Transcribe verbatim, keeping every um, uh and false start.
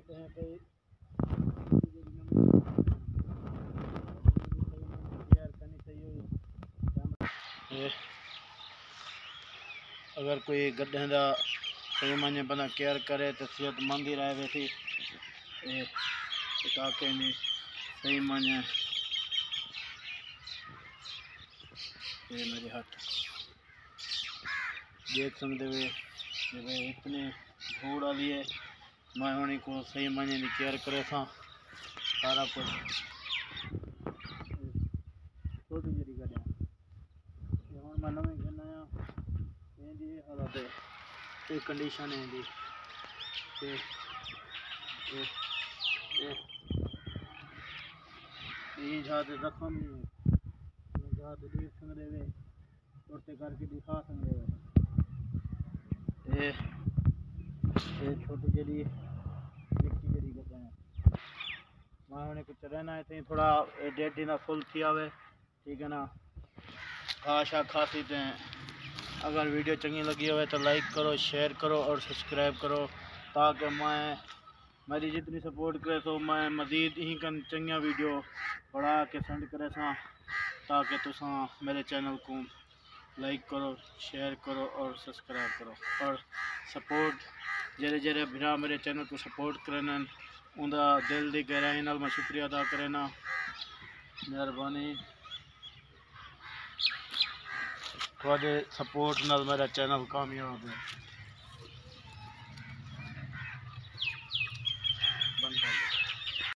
हैं कई अगर कोई गड्ढे का सही मायने बंदा केयर करे तो सेहतमंद ही रहे वैसी ताकि नहीं सही मायने ये मेरे हाथ देख सकते हुए भाई इतनी धूड़ वाली है मैं उन्हीं को सही मायने की केयर करे था सारा कुछ छोटी जी गड्ढा हम मैं नवी कहना जी हालत ये कंडीशन है जी ये जहाज जख्म जहाज देख सकते वे उड़ते करके दिखा सकते वे ये ये छोटी जड़ी निक्की जड़ी करते हैं मैं उन्हें कुछ रहना है थी थोड़ा डेढ़ दिन फुल थी आवे ठीक है ना खाशा खासी दें अगर वीडियो चंगी लगी हो तो लाइक करो शेयर करो और सब्सक्राइब करो ताकि मैं मेरी जितनी सपोर्ट करे तो मैं मज़ीद ही कन चंगिया वीडियो बढ़ा के सेंड करे सा ताकि तुसा मेरे चैनल को लाइक करो शेयर करो और सब्सक्राइब करो और सपोर्ट जेरे जेरे भरा मेरे चैनल को सपोर्ट करना उनका दिल की गहराई नाल मैं शुक्रिया अदा करना मेहरबानी थोड़े सपोर्ट नाल मेरा चैनल कामयाब है।